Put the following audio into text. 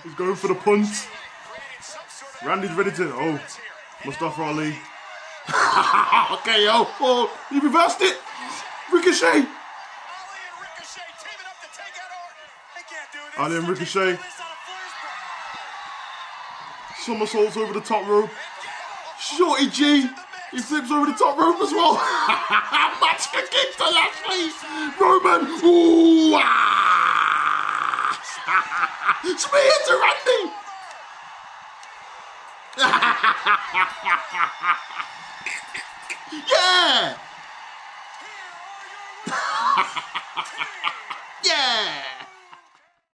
He's going for the punt. Randy's ready to. Oh, Mustafa Ali. Okay, yo. Oh, he reversed it. Ricochet. Ali and Ricochet. Somersaults over the top rope. Shorty G. He flips over the top rope as well. Match kick to Lashley. Roman. Ooh. Spear to Randy. Yeah. Yeah.